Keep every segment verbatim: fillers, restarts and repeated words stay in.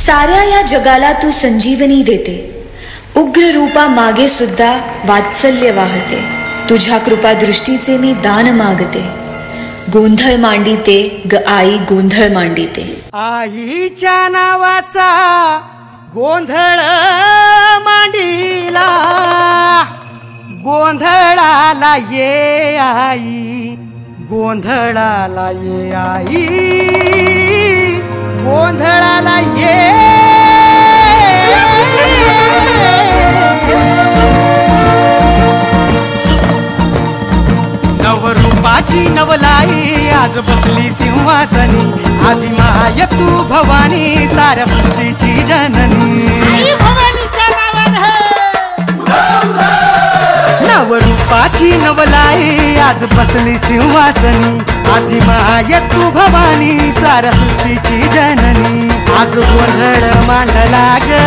साऱ्या या जगाला तू संजीवनी देते, उग्र रूपा मागे सुद्धा वात्सल्य वाहते. तुझ्या कृपा दृष्टीचे मी दान मागते. गोंधळ मांडिते ग आई, गोंधळ मांडिते. आईच्या नावाचा गोंधळ मांडिला, गोंधळाला ये आई, गोंधळाला ये आई, गोंधळाला ये. नवरूपाची नवलाई आज बसली सिंहासनी, आदि माय तू भवानी साऱ्या सृष्टीची जननी. नवरूपाची नवलाई आज बसली सिंहासनी, आदि माय तू भवानी साऱ्या सृष्टीची जननी. आज गोंधळ मांडला ग,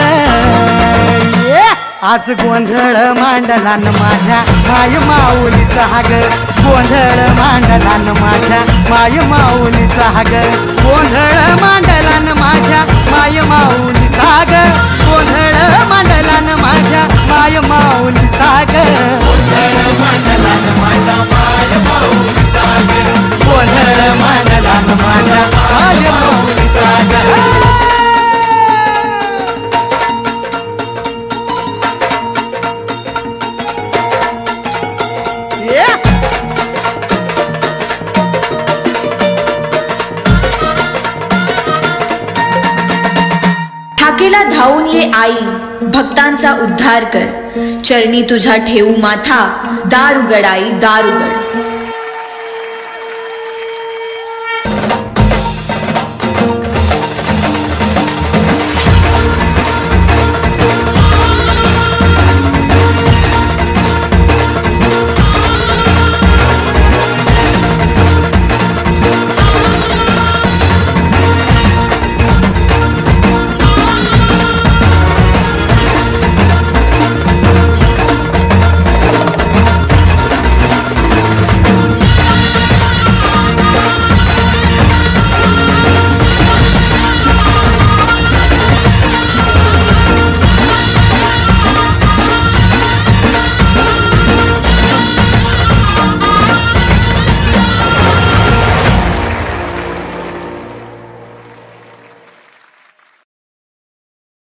आज गोंधळ मांडला न माझ्या माय माऊलीचा ग, गोंधळ मांडला न माझ्या माय माऊलीचा ग, गोंधळ मांडला न माझ्या माय माऊलीचा ग, गोंधळ मांडला न माझ्या माय माऊलीचा ग, गोंधळ मांडला न माझ्या माय माऊलीचा ग, गोंधळ मांडला न माझ्या माय माऊलीचा ग. ठाकेला धावून ये आई, भक्तांचा उद्धार कर. चरणी तुझा ठेवू माथा, दार उघड आई, दार उघड.